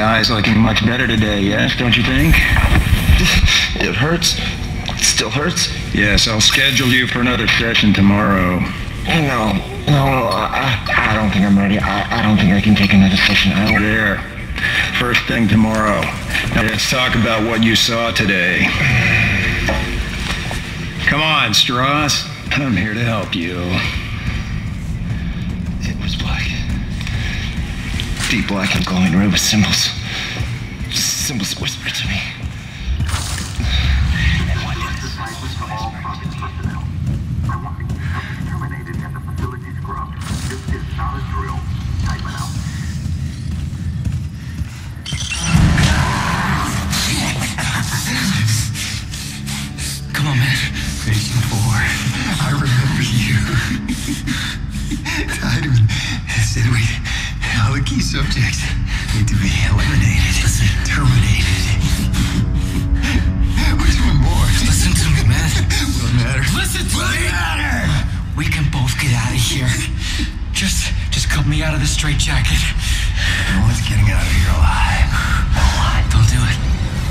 eye's looking much better today, yes, don't you think? It hurts. It still hurts. Yes, I'll schedule you for another session tomorrow. No, I don't think I'm ready. I don't think I can take another session. There. First thing tomorrow. Now let's talk about what you saw today. Come on, Strauss. I'm here to help you. It was black. Deep black and glowing red with symbols. Symbols whispered to me. Come on, man. Patient 4. I remember you. Tiedemann said all the key subjects need to be eliminated. Listen. Terminated. Which one more? Listen to me, man. What matters? Listen to me! We can both get out of here. Just cut me out of this straitjacket. No one's getting out of here alive. No one. Don't do it.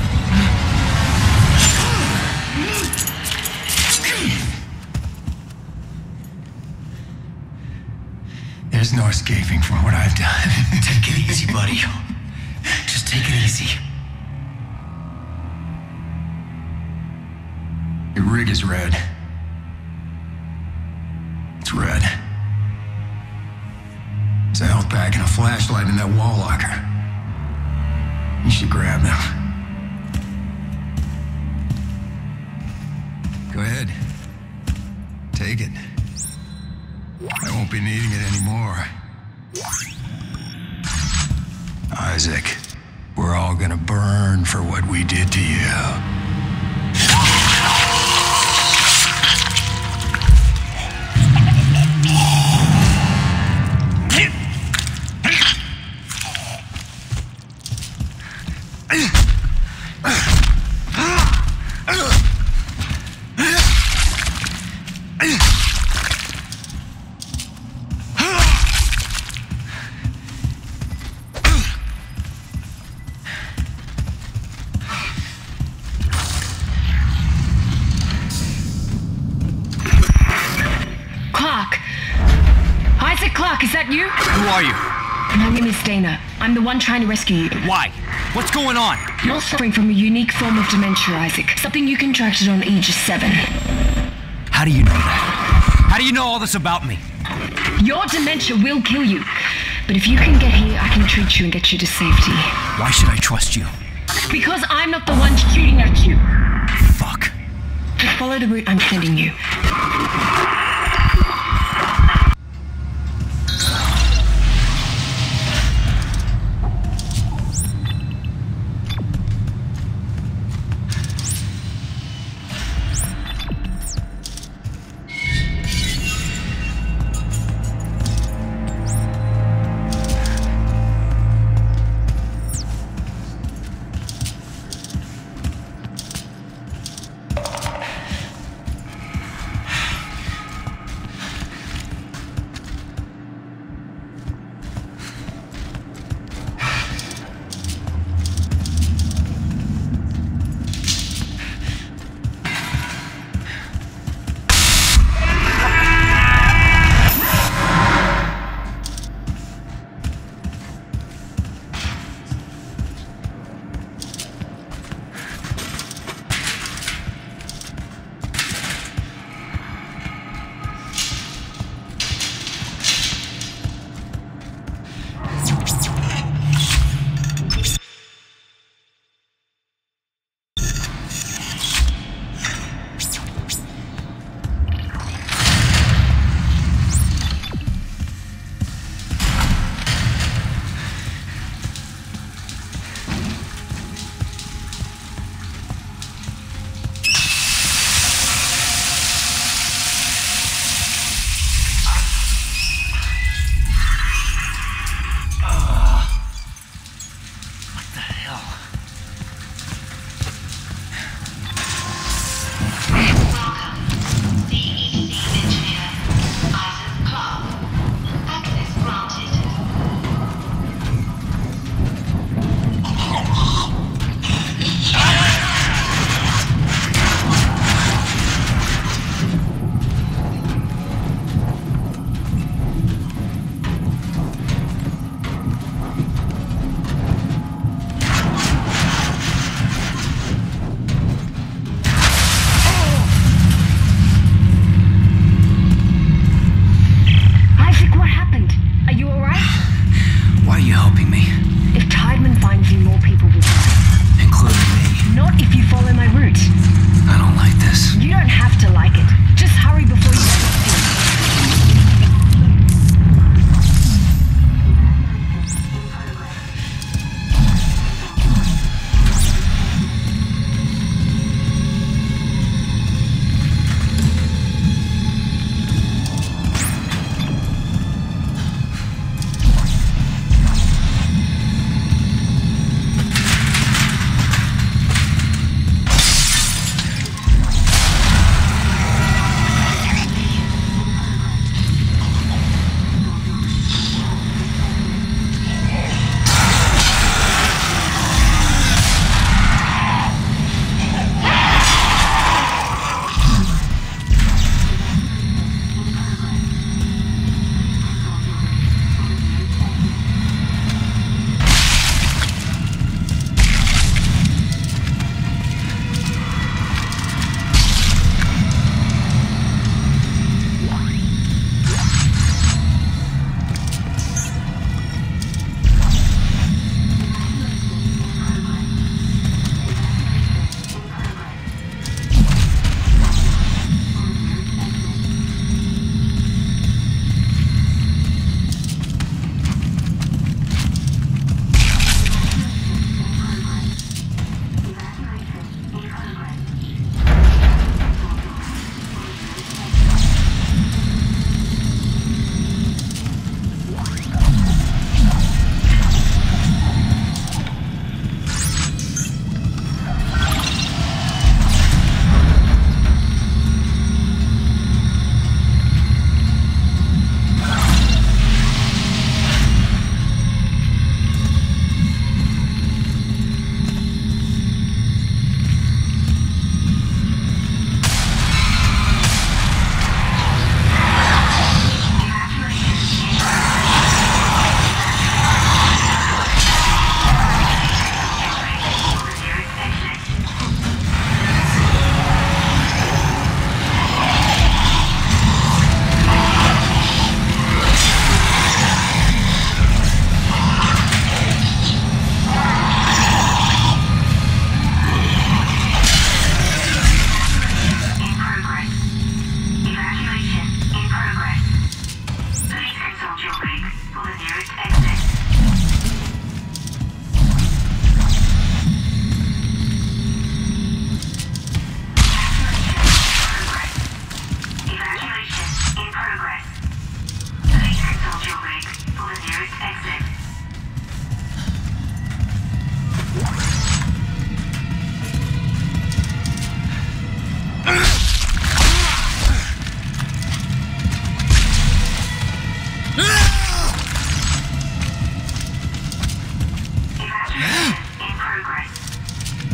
There's no escaping from what I've done. Take it easy, buddy. Just take it easy. Your rig is red. It's red. There's a health pack and a flashlight in that wall locker. You should grab them. Go ahead. Take it. I won't be needing it anymore. Isaac, we're all gonna burn for what we did to you. Clark, is that you? Who are you? My name is Dana. I'm the one trying to rescue you. Why? What's going on? You're suffering from a unique form of dementia, Isaac. Something you contracted on Aegis 7. How do you know that? How do you know all this about me? Your dementia will kill you. But if you can get here, I can treat you and get you to safety. Why should I trust you? Because I'm not the one shooting at you. Fuck. Just follow the route I'm sending you.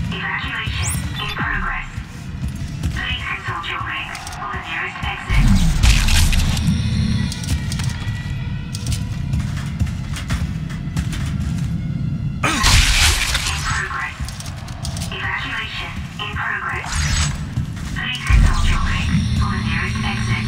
Evacuation in progress. Please consult your ring for the nearest exit. In progress. Evacuation in progress. Please consult your ring for the nearest exit.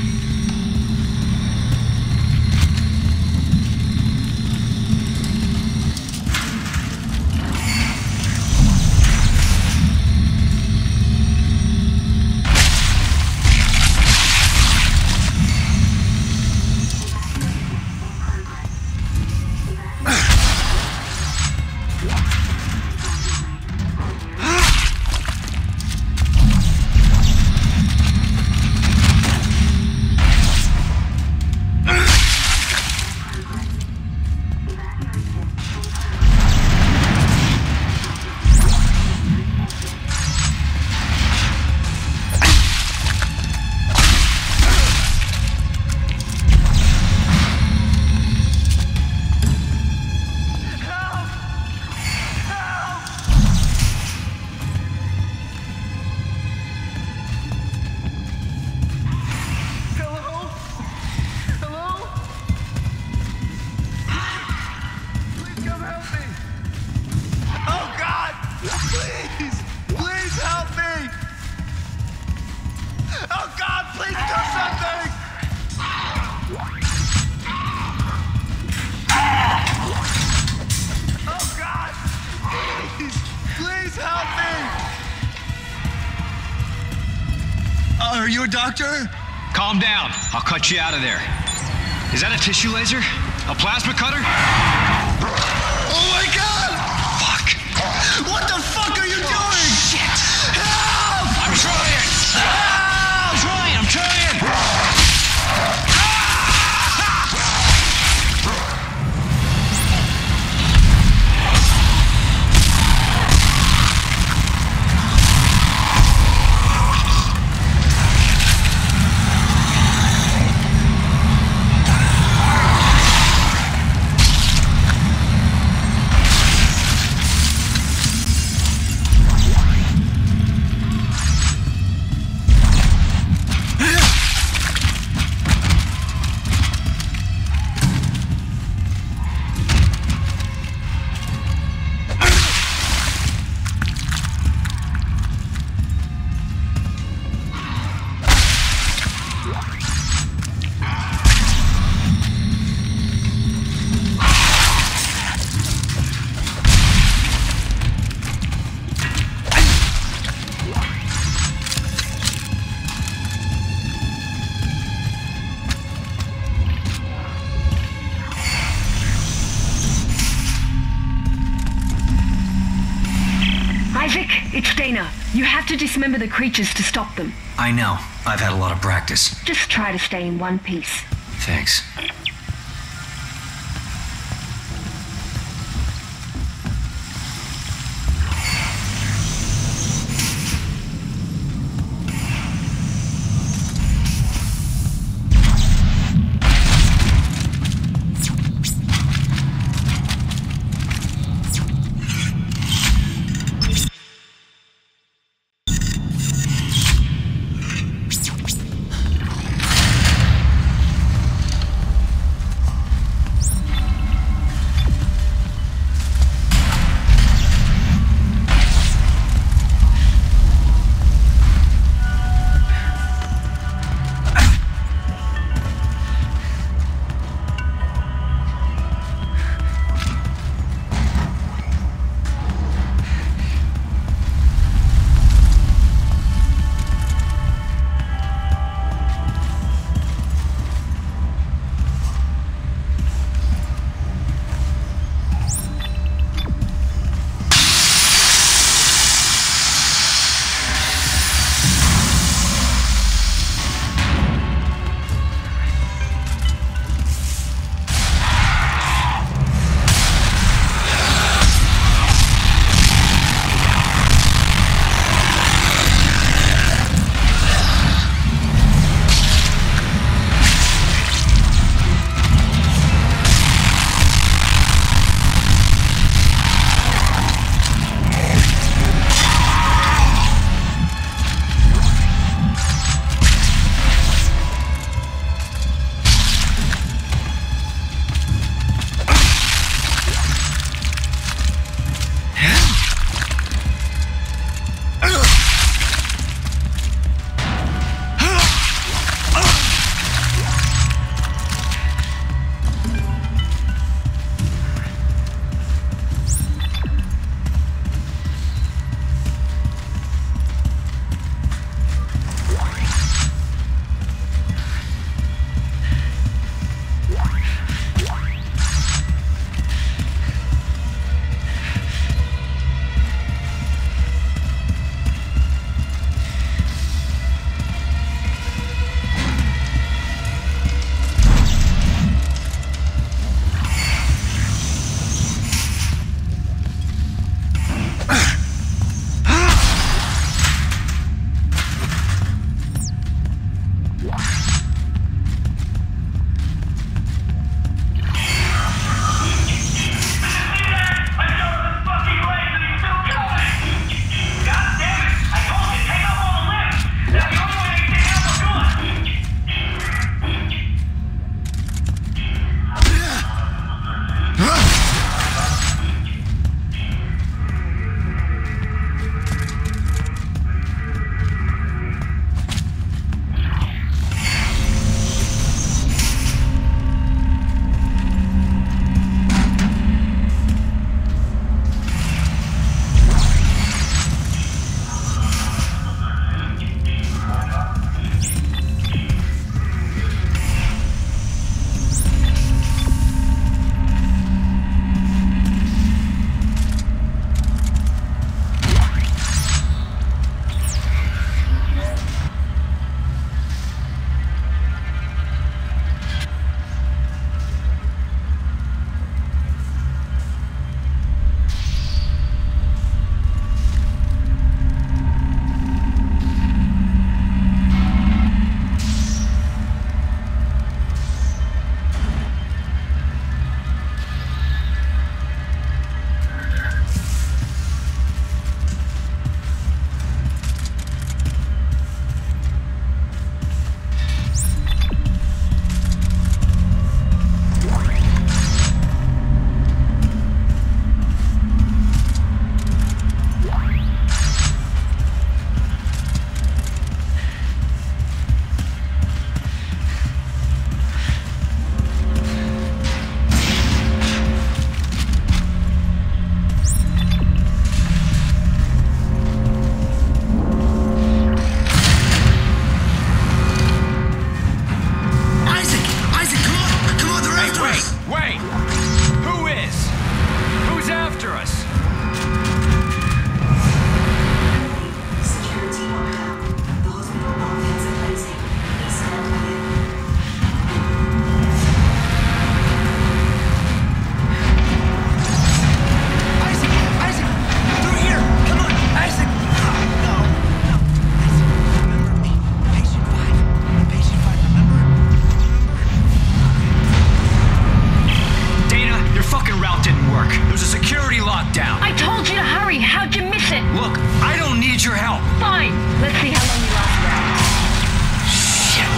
Are you a doctor? Calm down. I'll cut you out of there. Is that a tissue laser? A plasma cutter? Oh my god! Fuck. What the fuck are you doing? Shit. Help! I'm trying. I'm trying. Isaac, it's Dana. You have to dismember the creatures to stop them. I know. I've had a lot of practice. Just try to stay in one piece. Thanks. Look, I don't need your help. Fine. Let's see how long you last around. Shit.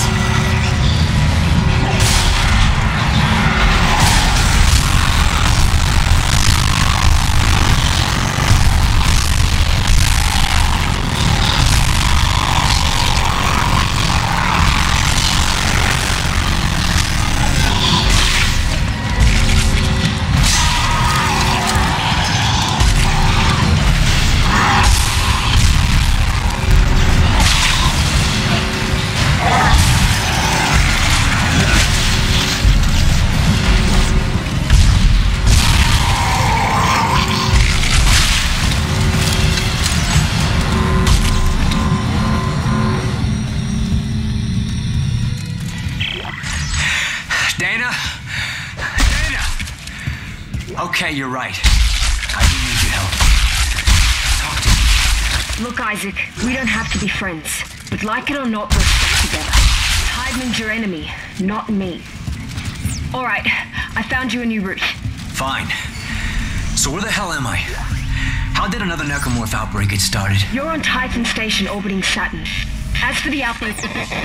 Okay, you're right. I do need your help. Talk to me. Look, Isaac, we don't have to be friends. But like it or not, we're stuck together. Tideman's your enemy, not me. Alright, I found you a new route. Fine. So where the hell am I? How did another necromorph outbreak get started? You're on Titan Station orbiting Saturn. As for the outbreak...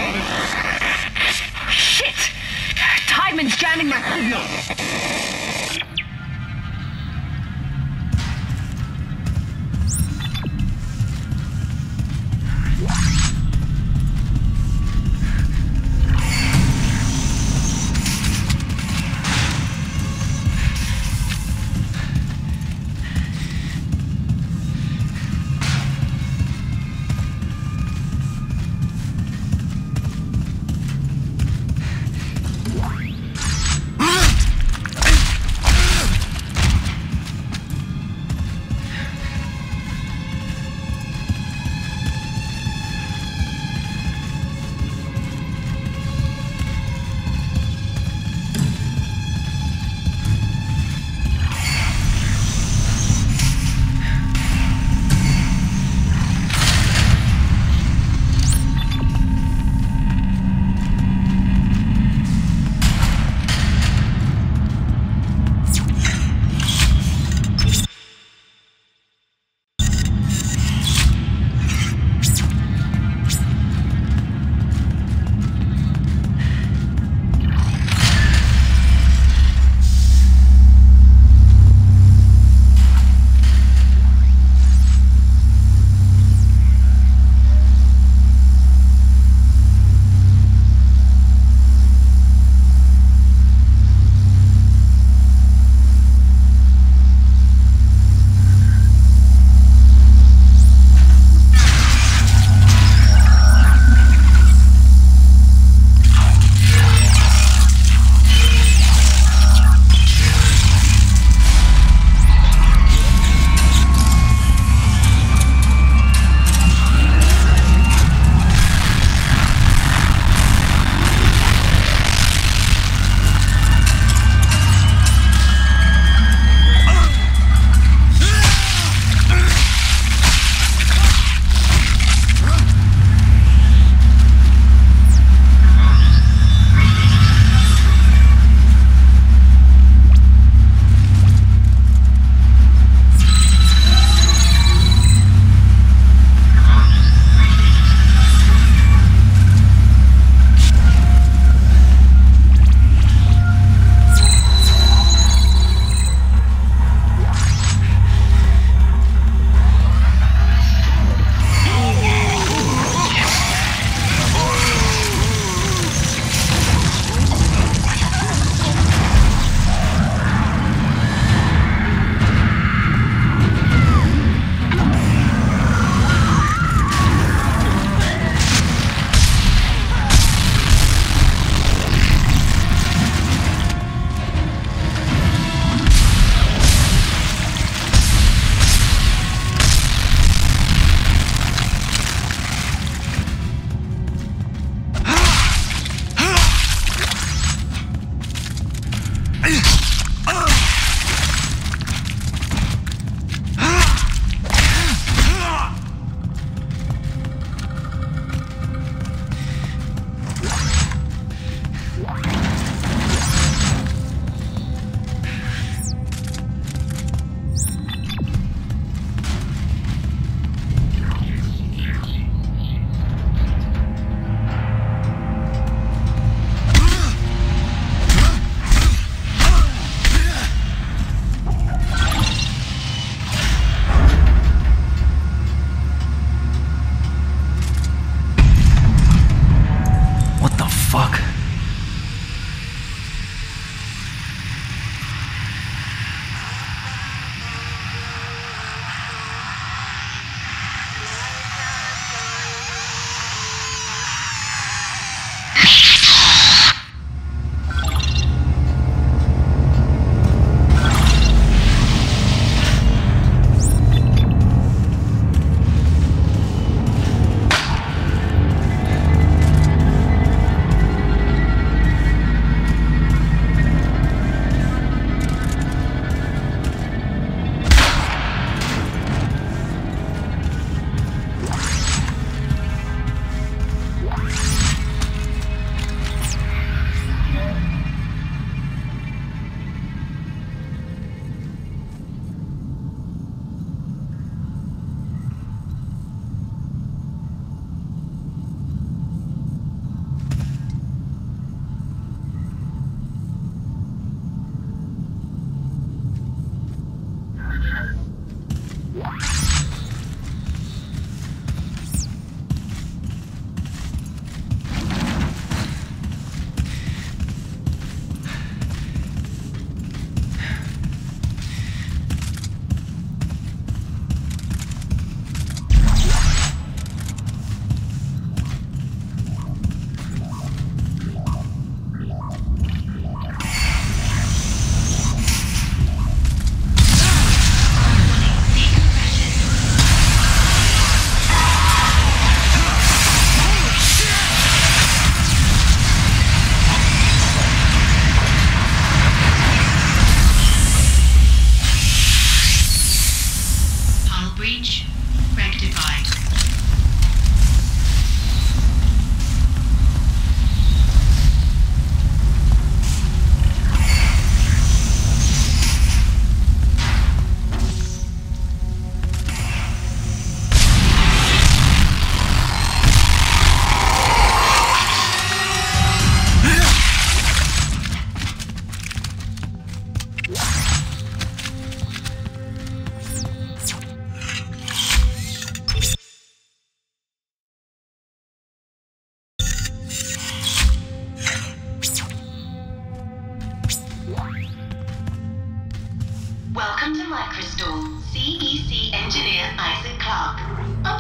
Shit! Tideman's jamming my signal!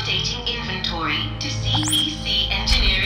Updating inventory to CEC Engineering.